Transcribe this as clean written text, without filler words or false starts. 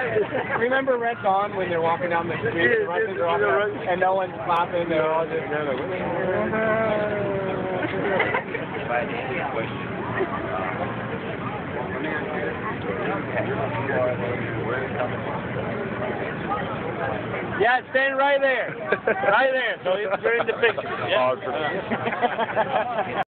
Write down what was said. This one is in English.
Remember Red Dawn when they're walking down the street and no one's clapping, they're all just... Yeah, stand right there. Right there. So you're in the picture. Yeah.